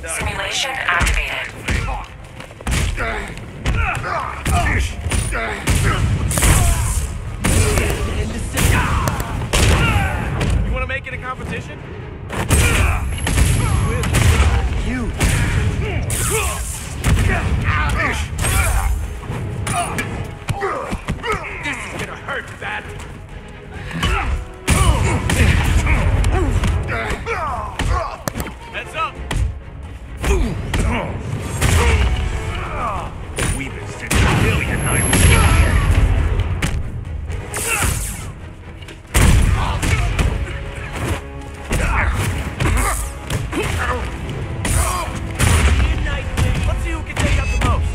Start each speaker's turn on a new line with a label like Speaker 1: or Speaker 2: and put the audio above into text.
Speaker 1: Simulation activated.
Speaker 2: You want to make it a competition?
Speaker 3: You.
Speaker 2: This is gonna hurt bad. Heads up!
Speaker 3: We've been sent a million Nightwing.
Speaker 2: Let's see who can take out the most.